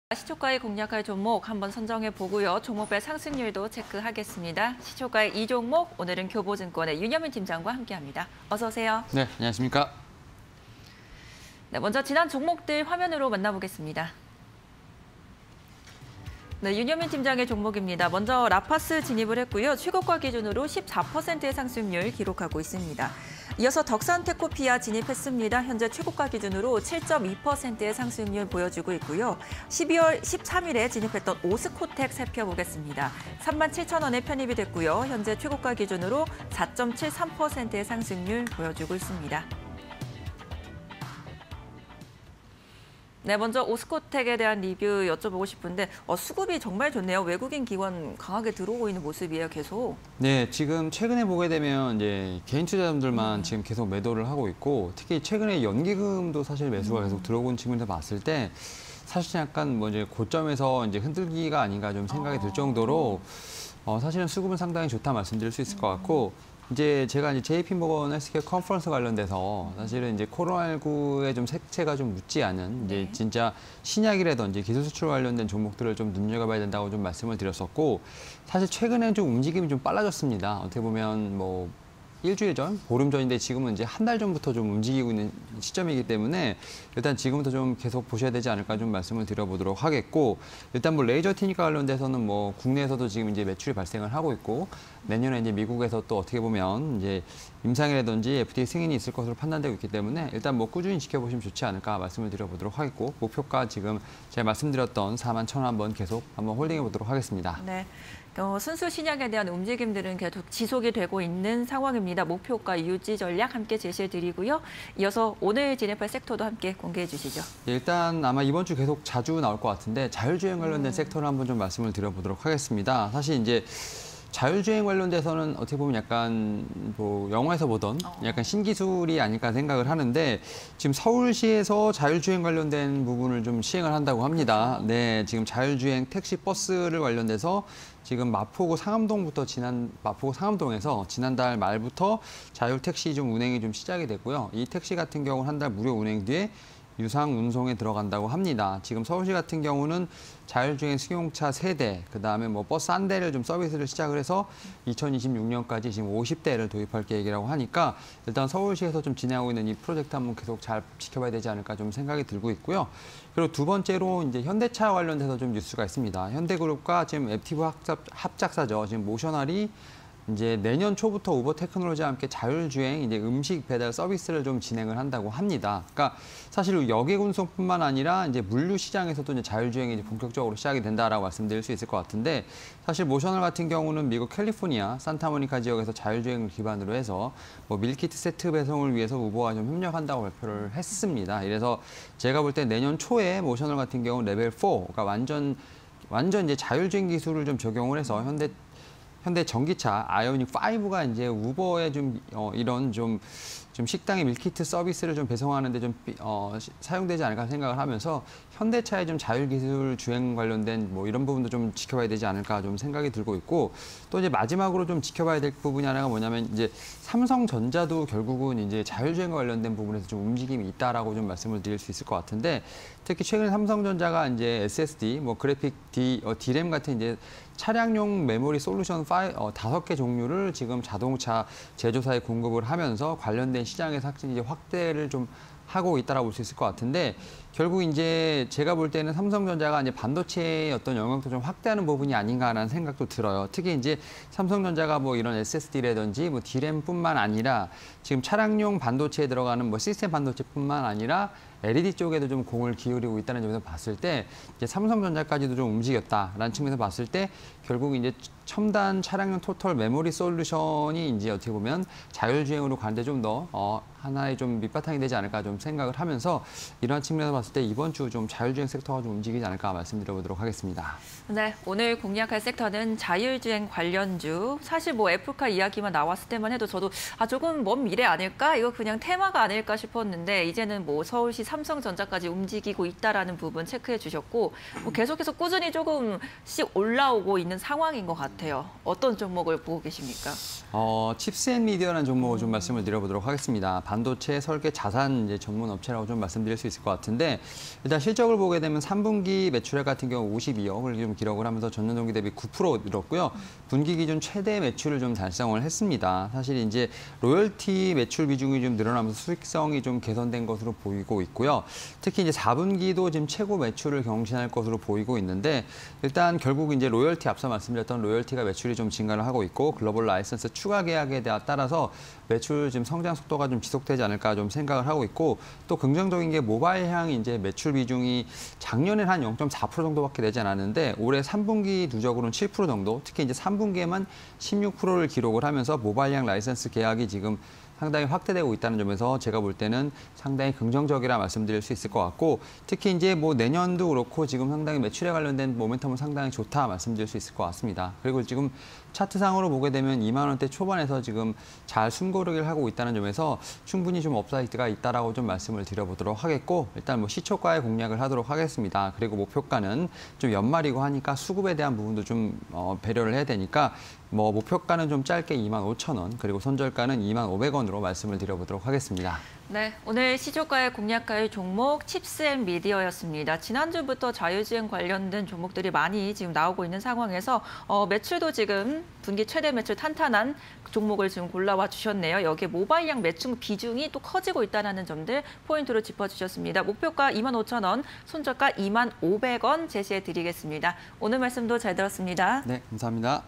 시초가에 공략할 종목 한번 선정해 보고요. 종목별 상승률도 체크하겠습니다. 시초가의 이 종목, 오늘은 교보증권의 윤여민 팀장과 함께합니다. 어서 오세요. 네, 안녕하십니까. 네, 먼저 지난 종목들 화면으로 만나보겠습니다. 네, 윤여민 팀장의 종목입니다. 먼저 라파스 진입을 했고요. 최고가 기준으로 14%의 상승률 기록하고 있습니다. 이어서 덕산테코피아 진입했습니다. 현재 최고가 기준으로 7.2%의 상승률 보여주고 있고요. 12월 13일에 진입했던 오스코텍 살펴보겠습니다. 37,000원에 편입이 됐고요. 현재 최고가 기준으로 4.73%의 상승률 보여주고 있습니다. 네, 먼저 오스코텍에 대한 리뷰 여쭤보고 싶은데 수급이 정말 좋네요. 외국인 기관 강하게 들어오고 있는 모습이에요, 계속. 네, 지금 최근에 보게 되면 이제 개인 투자자분들만 지금 계속 매도를 하고 있고, 특히 최근에 연기금도 사실 매수가 계속 들어온 측면에서 봤을 때 사실 약간 뭐 이제 고점에서 이제 흔들기가 아닌가 좀 생각이 들 정도로 사실은 수급은 상당히 좋다 말씀드릴 수 있을 것 같고. 이제 제가 이제 JP모건 헬스케어 컨퍼런스 관련돼서 사실은 이제 코로나19의 좀 색채가 좀 묻지 않은 이제 진짜 신약이라든지 기술 수출 관련된 종목들을 좀 눈여겨봐야 된다고 좀 말씀을 드렸었고, 사실 최근에 좀 움직임이 좀 빨라졌습니다. 어떻게 보면 뭐 일주일 전, 보름 전인데 지금은 이제 한 달 전부터 좀 움직이고 있는 시점이기 때문에 일단 지금부터 좀 계속 보셔야 되지 않을까 좀 말씀을 드려보도록 하겠고, 일단 뭐 레이저 티니까 관련돼서는 뭐 국내에서도 지금 이제 매출이 발생을 하고 있고, 내년에 이제 미국에서 또 어떻게 보면 이제 임상이라든지 FDA 승인이 있을 것으로 판단되고 있기 때문에 일단 뭐 꾸준히 지켜보시면 좋지 않을까 말씀을 드려보도록 하겠고, 목표가 지금 제가 말씀드렸던 41,000원 한번 계속 한번 홀딩해 보도록 하겠습니다. 네. 순수 신약에 대한 움직임들은 계속 지속이 되고 있는 상황입니다. 목표가 유지 전략 함께 제시해 드리고요. 이어서 오늘 진입할 섹터도 함께 공개해 주시죠. 일단 아마 이번 주 계속 자주 나올 것 같은데 자율주행 관련된 섹터를 한번 좀 말씀을 드려보도록 하겠습니다. 사실 이제 자율주행 관련돼서는 어떻게 보면 약간 뭐 영화에서 보던 약간 신기술이 아닐까 생각을 하는데, 지금 서울시에서 자율주행 관련된 부분을 좀 시행을 한다고 합니다. 네, 지금 자율주행 택시 버스를 관련돼서 지금 마포구 상암동부터 마포구 상암동에서 지난달 말부터 자율 택시 좀 운행이 좀 시작이 됐고요. 이 택시 같은 경우는 한 달 무료 운행 뒤에 유상 운송에 들어간다고 합니다. 지금 서울시 같은 경우는 자율주행 승용차 3대, 그다음에 뭐 버스 1대를 좀 서비스를 시작을 해서 2026년까지 지금 50대를 도입할 계획이라고 하니까 일단 서울시에서 좀 진행하고 있는 이 프로젝트 한번 계속 잘 지켜봐야 되지 않을까 좀 생각이 들고 있고요. 그리고 두 번째로 이제 현대차 관련돼서 좀 뉴스가 있습니다. 현대그룹과 지금 앱티브 합작사죠. 지금 모셔널이 이제 내년 초부터 우버 테크놀로지와 함께 자율주행 이제 음식 배달 서비스를 좀 진행을 한다고 합니다. 그러니까 사실 여객 운송뿐만 아니라 이제 물류 시장에서도 이제 자율주행이 이제 본격적으로 시작이 된다라고 말씀드릴 수 있을 것 같은데, 사실 모셔널 같은 경우는 미국 캘리포니아 산타모니카 지역에서 자율주행을 기반으로 해서 뭐 밀키트 세트 배송을 위해서 우버와 좀 협력한다고 발표를 했습니다. 이래서 제가 볼 때 내년 초에 모셔널 같은 경우 레벨 4, 그러니까 완전 이제 자율주행 기술을 좀 적용을 해서 현대 전기차 아이오닉 5가 이제 우버에 좀 이런 좀 식당의 밀키트 서비스를 좀 배송하는데 좀 사용되지 않을까 생각을 하면서 현대차의 좀 자율기술 주행 관련된 뭐 이런 부분도 좀 지켜봐야 되지 않을까 좀 생각이 들고 있고, 또 이제 마지막으로 좀 지켜봐야 될 부분이 하나가 뭐냐면 이제 삼성전자도 결국은 이제 자율주행과 관련된 부분에서 좀 움직임이 있다라고 좀 말씀을 드릴 수 있을 것 같은데, 특히 최근에 삼성전자가 이제 SSD, 뭐 그래픽 D램 같은 이제 차량용 메모리 솔루션 5개 종류를 지금 자동차 제조사에 공급을 하면서 관련된 시장에서 이제 확대를 좀 하고 있다라고 볼 수 있을 것 같은데, 결국 이제 제가 볼 때는 삼성전자가 이제 반도체의 어떤 영역도 좀 확대하는 부분이 아닌가라는 생각도 들어요. 특히 이제 삼성전자가 뭐 이런 SSD라든지 뭐 D램뿐만 아니라 지금 차량용 반도체에 들어가는 뭐 시스템 반도체뿐만 아니라 LED 쪽에도 좀 공을 기울이고 있다는 점에서 봤을 때 이제 삼성전자까지도 좀 움직였다라는 측면에서 봤을 때 결국 이제 첨단 차량용 토털 메모리 솔루션이 이제 어떻게 보면 자율주행으로 가는데 좀 더 하나의 좀 밑바탕이 되지 않을까 좀 생각을 하면서, 이러한 측면에서 봤을 때 이번 주 좀 자율주행 섹터가 좀 움직이지 않을까 말씀드려보도록 하겠습니다. 네, 오늘 공략할 섹터는 자율주행 관련주. 사실 뭐 애플카 이야기만 나왔을 때만 해도 저도 조금 먼 미래 아닐까? 이거 그냥 테마가 아닐까 싶었는데, 이제는 뭐 서울시 삼성전자까지 움직이고 있다라는 부분 체크해 주셨고, 뭐 계속해서 꾸준히 조금씩 올라오고 있는 상황인 것 같아요. 같아요. 어떤 종목을 보고 계십니까? 칩스앤미디어라는 종목을 좀 말씀을 드려보도록 하겠습니다. 반도체, 설계, 자산 이제 전문 업체라고 좀 말씀드릴 수 있을 것 같은데 일단 실적을 보게 되면 3분기 매출액 같은 경우 52억을 좀 기록을 하면서 전년 동기 대비 9% 늘었고요. 분기 기준 최대 매출을 좀 달성을 했습니다. 사실 이제 로열티 매출 비중이 좀 늘어나면서 수익성이 좀 개선된 것으로 보이고 있고요. 특히 이제 4분기도 지금 최고 매출을 경신할 것으로 보이고 있는데 일단 결국 이제 로열티 앞서 말씀드렸던 로열티가 매출이 좀 증가를 하고 있고 글로벌 라이선스 추가 계약에 따라서 매출 지금 성장 속도가 좀 지속되지 않을까 좀 생각을 하고 있고 또 긍정적인 게 모바일향 이제 매출 비중이 작년에 한 0.4% 정도밖에 되지 않았는데 올해 3분기 누적으로는 7% 정도 특히 이제 3분기에만 16%를 기록을 하면서 모바일향 라이선스 계약이 지금 상당히 확대되고 있다는 점에서 제가 볼 때는 상당히 긍정적이라 말씀드릴 수 있을 것 같고 특히 이제 뭐 내년도 그렇고 지금 상당히 매출에 관련된 모멘텀은 상당히 좋다 말씀드릴 수 있을 것 같습니다. 그리고 지금 차트상으로 보게 되면 2만 원대 초반에서 지금 잘 숨고르기를 하고 있다는 점에서 충분히 좀 업사이드가 있다라고 좀 말씀을 드려보도록 하겠고 일단 뭐 시초가에 공략을 하도록 하겠습니다. 그리고 목표가는 좀 연말이고 하니까 수급에 대한 부분도 좀 배려를 해야 되니까 뭐 목표가는 좀 짧게 25,000원 그리고 손절가는 25,500원으로 말씀을 드려보도록 하겠습니다. 네, 오늘 시초가에 공략할 종목 칩스앤미디어였습니다. 지난주부터 자율주행 관련된 종목들이 많이 지금 나오고 있는 상황에서 매출도 지금 분기 최대 매출 탄탄한 종목을 지금 골라와 주셨네요. 여기에 모바일향 매출 비중이 또 커지고 있다는 점들 포인트로 짚어주셨습니다. 목표가 25,000원, 손절가 25,500원 제시해 드리겠습니다. 오늘 말씀도 잘 들었습니다. 네, 감사합니다.